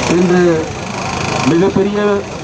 இன்று மிகப்பெரிய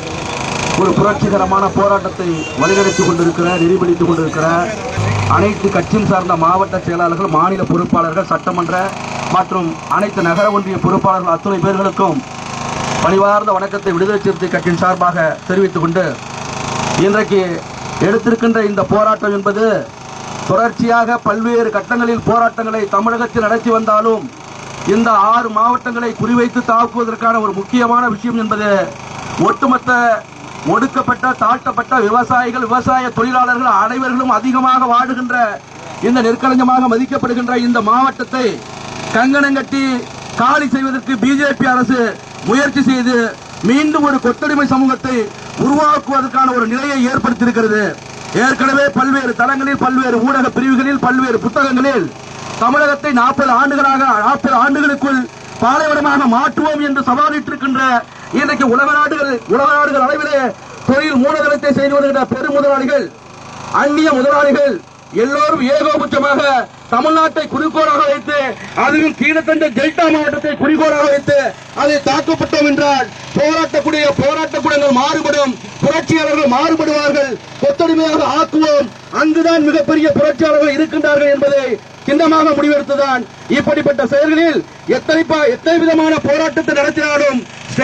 ஒரு புரட்சிகரமான போராட்டத்தை வழிநடத்திக் கொண்டிருக்கிற நெறிப்படுத்திக் கொண்டிருக்கிற அனைத்து கட்சியும் சார்ந்த மாவட்ட செயலாளர்கள், மாநில பொறுப்பாளர்கள், சட்டமன்ற மற்றும் அனைத்து நகர ஒன்றிய பொறுப்பாளர்கள் அத்துணை பேர்களுக்கும் பணிவார்ந்த வணக்கத்தை விடுதலை சிறுத்தை கட்சியின் சார்பாக தெரிவித்துக் கொண்டு, இன்றைக்கு எடுத்திருக்கின்ற இந்த போராட்டம் என்பது தொடர்ச்சியாக பல்வேறு கட்டங்களில் போராட்டங்களை தமிழகத்தில் நடத்தி வந்தாலும் இந்த 6 மாவட்டங்களை குறிவைத்து தாக்குவதற்கான ஒரு முக்கியமான விஷயம் என்பது ஒட்டுமொத்த ஒடுக்கப்பட்ட தாழ்த்தப்பட்ட விவசாயிகள், விவசாய தொழிலாளர்கள் அனைவர்களும் அதிகமாக வாழுகின்ற இந்த நெற்களஞ்சமாக மதிக்கப்படுகின்ற இந்த மாவட்டத்தை கங்கணங்கட்டி காலி செய்வதற்கு பிஜேபி அரசு முயற்சி செய்து மீண்டும் ஒரு கொத்தடிமை சமூகத்தை உருவாக்குவதற்கான ஒரு நிலையை ஏற்படுத்தியிருக்கிறது. ஏற்கனவே பல்வேறு தளங்களில், பல்வேறு ஊடக பிரிவுகளில், பல்வேறு புத்தகங்களில் தமிழகத்தை 40 ஆண்டுகளுக்குள் பாலைவனமாக மாற்றுவோம் என்று சவாலிட்டிருக்கின்ற இன்றைக்கு உலக நாடுகள் அளவிலே தொழில் மூலதனத்தை செய்து வருகின்ற பெருமுதலாளிகள், அந்நிய முதலாளிகள் எல்லோரும் ஏகோபட்சமாக தமிழ்நாட்டை குறிக்கோளாக வைத்து, அதுவும் கீழத்தஞ்சை டெல்டா மாவட்டத்தை குறிக்கோளாக வைத்து அதை தாக்கப்பட்டோம் என்றால் போராட்டக்கூடங்கள் மாறுபடும், புரட்சியாளர்கள் மாறுபடுவார்கள், கொத்தடிமையாக ஆக்குவோம், அங்குதான் மிகப்பெரிய புரட்சியாளர்கள் இருக்கின்றார்கள் என்பதை சின்னமாக முடிவெடுத்துதான் இப்படிப்பட்ட செயல்களில் எத்தனை விதமான போராட்டத்தை நடத்தினாலும்,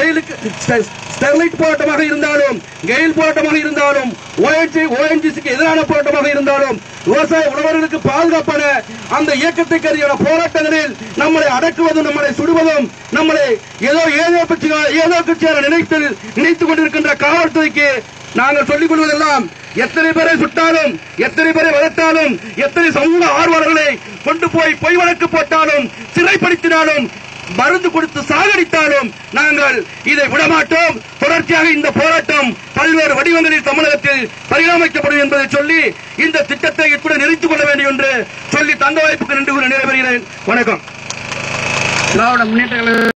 ஸ்டெர்லைட் போராட்டமாக இருந்தாலும், கெயில் போராட்டமாக இருந்தாலும், ஓஎன்ஜிசிக்கு எதிரான போராட்டமாக இருந்தாலும், விவசாய உழவர்களுக்கு பாதுகாப்பான அந்த இயக்கத்தை கருதியான போராட்டங்களில் நம்மளை அடக்குவதும், நம்மளை சுடுவதும், நம்மளை ஏதோ கட்சியாக நினைத்துக் கொண்டிருக்கின்ற காவல்துறைக்கு நாங்கள் சொல்லிக் கொள்வதெல்லாம், எத்தனை பேரை சுட்டாலும், எத்தனை பேரை வளர்த்தாலும், எத்தனை சமூக ஆர்வலர்களை கொண்டு போய் பொய் வழக்கு போட்டாலும், சிறைப்படுத்தினாலும், மருந்து கொடுத்து சாகடித்தாலும் நாங்கள் இதை விடமாட்டோம். தொடர்ச்சியாக இந்த போராட்டம் பல்வேறு வடிவங்களில் தமிழகத்தில் பரிணாமிக்கப்படும் என்பதை சொல்லி இந்த திட்டத்தை இத்துடன் நிறுத்திக் கொள்ள வேண்டும் என்று சொல்லி தந்த வாய்ப்புக்கு நன்றி கூறி நிறைவேறுகிறேன். வணக்கம். திராவிட முன்னேற்ற